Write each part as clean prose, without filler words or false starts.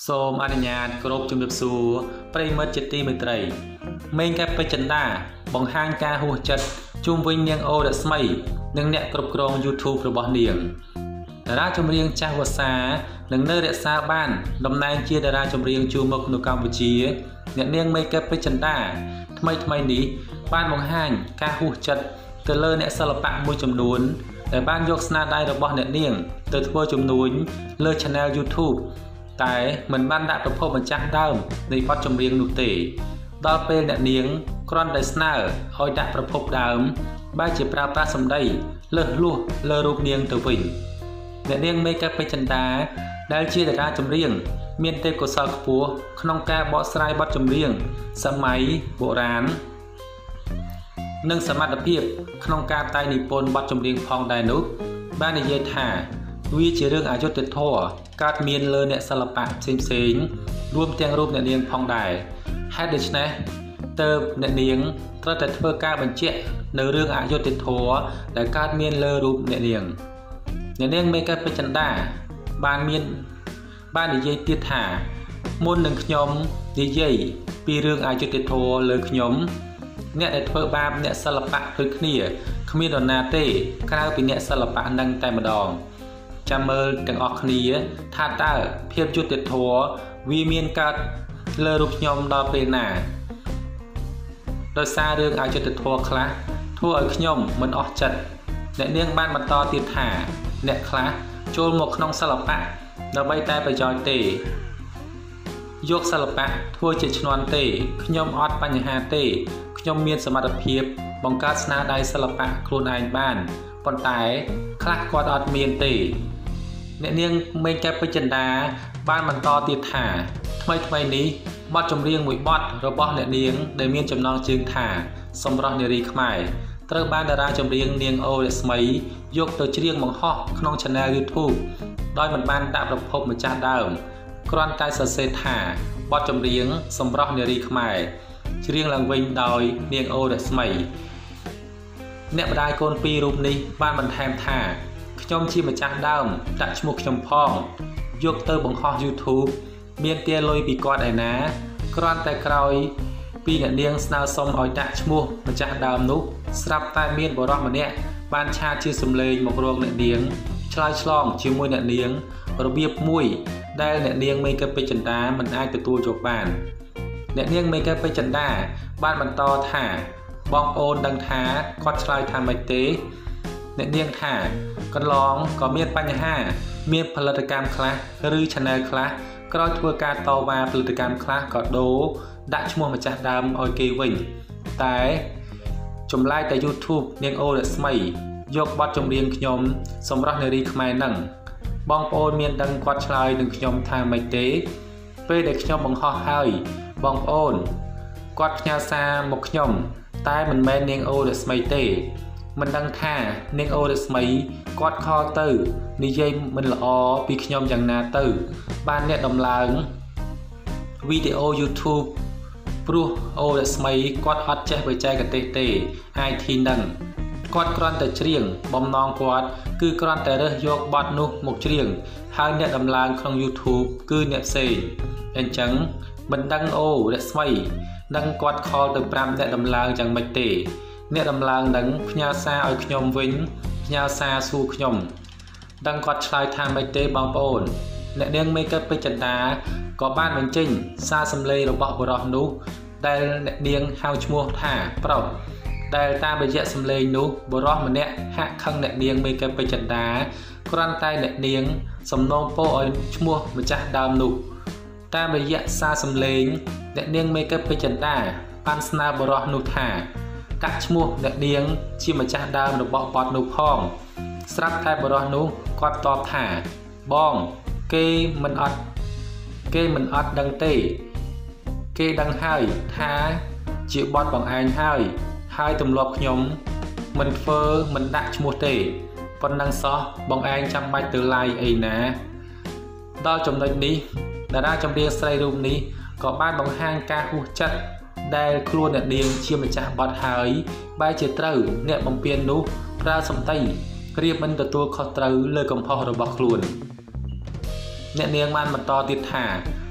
សូមអនុញ្ញាតគោរពជំរាបសួរប្រិយមិត្តជាទីមេត្រីមេងកែបពេជ្រចិន្តាបង្ហាញការហួសចិត្តជុំវិញនាងអូរស្មីនិងអ្នកគ្រប់គ្រង YouTube របស់នាងតារាចម្រៀងចាស់វស្សានឹងនៅរក្សាបានតំណែងជាតារាចម្រៀងជួរមុខនៅកម្ពុជាអ្នកនាងមេងកែបពេជ្រចិន្តាថ្មីនេះបានបង្ហាញការហួសចិត្តទៅលើអ្នកសិល្បៈមួយចំនួនដែលបានយកស្នាដៃរបស់អ្នកនាងទៅធ្វើជំនួញលើ Channel YouTube តែមិនបានដាក់ប្រភពម្ចាស់ដើមនៃបទចម្រៀងនោះទេដល់ពេលអ្នកនាងគ្រាន់តែស្នើឲ្យដាក់ប្រភពដើមបែរជាប្រើប្រាស់សម្ដីលើសលួសលើរូបនាងទៅវិញអ្នកនាងមេងកែបពេជ្រចិន្តាដែលជាតារាចម្រៀងមានទេពកោសល្យខ្ពស់ក្នុងការបកស្រាយបទចម្រៀងសម័យបុរាណនិងសមត្ថភាពក្នុងការតែងនិពន្ធបទចម្រៀងផងដែរនោះបាននិយាយថាវាជារឿងអយុត្តិធម៌កើតមានលើអ្នកសិល្បៈផ្សេងរួមទាំងរូបអ្នកនាងផងដែរហេតុដូច្នេះទើបអ្នកនាងត្រូវតែធ្វើការបញ្ជាក់នៅរឿងអយុត្តិធម៌ដែលកើតមានលើរូបអ្នកនាងមេងកែបពេជ្រចិន្តាបាននិយាយទៀតថាមុននឹងខ្ញុំនិយាយពីរឿងអយុត្តិធម៌លើខ្ញុំអ្នកដែលធ្វើបាបអ្នកសិល្បៈដូចគ្នាគ្មាននរណាទេក្រៅពីអ្នកសិល្បៈនឹងតែម្ដងចាំមើលទាំងអស់គ្នាថាតើភាពយុត្តិធម៌វាមានកើតលើរូបខ្ញុំដល់ពេលណាដោយសាររឿងអយុត្តិធម៌ខ្លះធ្វើឲ្យខ្ញុំមិនអស់ចិត្តអ្នកនាងបានបន្តទៀតថាអ្នកខ្លះចូលមកក្នុងសិល្បៈដើម្បីតែប្រយោជន៍ទេយកសិល្បៈធ្វើជាឈ្នន់ទេខ្ញុំអត់បញ្ហាទេខ្ញុំមានសមត្ថភាពបង្កើតស្នាដៃសិល្បៈខ្លួនឯងបានប៉ុន្តែខ្លះគាត់អត់មានទេអ្នកនាងមេងកែបពេជ្រចិន្តាបានបន្តទៀតថាថ្មីនេះបទចម្រៀងមួយបទរបស់អ្នកនាងដែលមានចំណងជើងថាសម្រស់នារីខ្មែរត្រូវបានតារាចម្រៀងនាងអូរស្មីយកទៅច្រៀងបង្ហោះក្នុង Channel YouTube ដោយមិនបានដាក់ប្រភពម្ចាស់ដើមគ្រាន់តែសរសេរថាបទចម្រៀងសម្រស់នារីខ្មែរច្រៀងឡើងវិញដោយនាងអូរស្មីអ្នកម្ដាយកូនពីររូបនេះបានបន្ថែមថាខ្ញុំជាម្ចាស់ដើមដាក់ឈ្មោះខ្ញុំផងយកទៅបង្ហោះ YouTube មានទាលុយពីគាត់ឯណាគ្រាន់តែក្រោយពីអ្នកនាងស្នើសុំឲ្យដាក់ឈ្មោះម្ចាស់ដើមនោះស្រាប់តែមានបុរសម្នាក់បានឆាតជាសម្លេងមករកអ្នកនាងឆ្លើយឆ្លងជាមួយអ្នកនាងរបៀបមួយដែលអ្នកនាងមេងកែបពេជ្រចិន្តាមិនអាចទទួលយកបានអ្នកនាងមេងកែបពេជ្រចិន្តាបានបន្តថាបងប្អូនដឹងថាគាត់ឆ្លើយថាម៉េចទេអ្នកនាងថាកន្លងក៏មានបញ្ហាមានផលិតកម្មខ្លះឬ Channel ខ្លះក្រោយធ្វើការតវ៉ាផលិតកម្មខ្លះក៏ដូរដាក់ឈ្មោះម្ចាស់ដើមឲ្យគេវិញតែចម្លែកតែ YouTube នាងអូរស្មីយកបទចម្រៀងខ្ញុំសម្រស់នារីខ្មែរនឹងបងប្អូនមានដឹងគាត់ឆ្លើយនឹងខ្ញុំថាម៉េចទេពេលដែលខ្ញុំបង្ហោះហើយបងប្អូនគាត់ផ្ញើសារមកខ្ញុំតែមិនមែននាងអូរស្មីទេមិនដឹងថានាងអូរស្មីគាត់ខលទៅនិយាយមិនល្អពីខ្ញុំយ៉ាងណាទៅបានអ្នកដំឡើងវីដេអូ YouTube ព្រោះអូរស្មីគាត់អត់ចេះបច្ចេកទេសទេ IT នឹងគាត់គ្រាន់តែច្រៀងបំណងគាត់គឺគ្រាន់តែរើសយកបទនោះមកច្រៀងហើយអ្នកដំឡើងក្នុង YouTube គឺអ្នកផ្សេងអញ្ចឹងមិនដឹងអូរស្មីនឹងគាត់ខលទៅ5អ្នកដំឡើងយ៉ាងម៉េចទេអ្នកដំឡើងនឹងផ្ញើសារឲ្យខ្ញុំវិញផ្ញើសារសួរខ្ញុំដឹងគាត់ឆ្លើយថាម៉េចទេបងប្អូនអ្នកនាងមេងកែបពេជ្រចិន្តាក៏បានបញ្ចេញសារសម្លេងរបស់បុរសនោះដែលអ្នកនាងហៅឈ្មោះថាប្រុសដែលតាមរយៈសម្លេងនោះបុរសម្នាក់ហាក់ខឹងអ្នកនាងមេងកែបពេជ្រចិន្តាគ្រាន់តែអ្នកនាងសំណូមពរឲ្យឈ្មោះម្ចាស់ដើមនោះតាមរយៈសារសម្លេងអ្នកនាងមេងកែបពេជ្រចិន្តាបានស្នើបុរសនោះថាកាក់ឈ្មោះអ្នកនាងជាម្ចាស់ដើមរបស់បទនោះផងស្រាប់តែបុរសនោះគាត់តបថាបងគេមិនអត់ដឹងទេគេដឹងហើយថាជាបទបងឯងហើយទម្លាប់ខ្ញុំមិនធ្វើមិនដាក់ឈ្មោះទេប៉ុណ្ណឹងសោះបងឯងចាំបាច់ទៅ live អីណាដល់ចំណុចនេះតារាចម្រៀងស្រីរូបនេះក៏បានបង្ហាញការហួសចិត្តដែលខ្លួនអ្នកនាងជាម្ចាស់បទហើយបែរជាត្រូវអ្នកបំពេញនោះប្រើសម្ដីក្រៀមមិនទទួលខុសត្រូវលើកំហុសរបស់ខ្លួនអ្នកនាងបានបន្តទៀតថា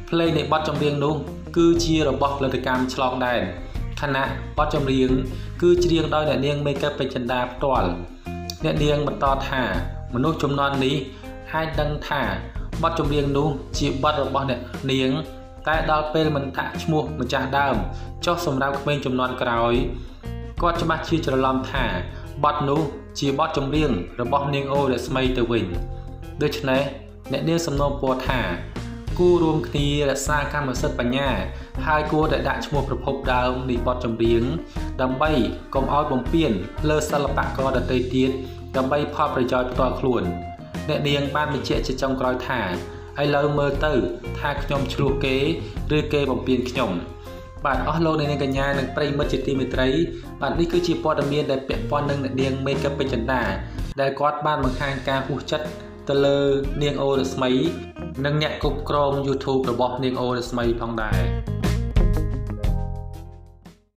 เพลงในบทចម្រៀងនោះគឺជារបស់ផលិតកម្មឆ្លងដែនខណៈបទចម្រៀងគឺច្រៀងដោយអ្នកនាងមេកពេជ្រចិន្តាផ្ទាល់អ្នកនាងបន្តថាមនុស្សជំនាន់នេះអាចដឹងថាបទចម្រៀងនោះជាបទរបស់អ្នកនាងតែដល់ពេលមិនដាក់ឈ្មោះម្ចាស់ដើមចុះសម្រាប់ក្មេងជំនាន់ក្រោយគាត់ច្បាស់ជាច្រឡំថាបទនោះជាបទចម្រៀងរបស់នាងអូរស្មីទៅវិញដូច្នេះអ្នកនាងសំណូមពរថាគួររួមគ្នារក្សាកម្មសិទ្ធិបញ្ញាហើយគួរតែដាក់ឈ្មោះប្រភពដើមនៃបទចម្រៀងដើម្បីកុំឲ្យបំពានលើសិល្បករដទៃទៀតដើម្បីផលប្រយោជន៍ផ្ទាល់ខ្លួនអ្នកនាងបានបញ្ជាក់ជាចុងក្រោយថាឥឡូវមើលទៅថាខ្ញុំឆ្លោះគេឬគេបំពានខ្ញុំបាទអស់លោកអ្នកនាងកញ្ញានិងប្រិយមិត្តជាទីមេត្រីបាទនេះគឺជាព័ត៌មានដែលពាក់ព័ន្ធនឹងអ្នកនាងមេកពេជ្រចិន្តាដែលគាត់បានបង្ហាញការហួសចិត្តទៅលើនាងអូរស្មីនិងអ្នកគ្រប់គ្រង YouTube របស់នាងអូរស្មីផងដែរ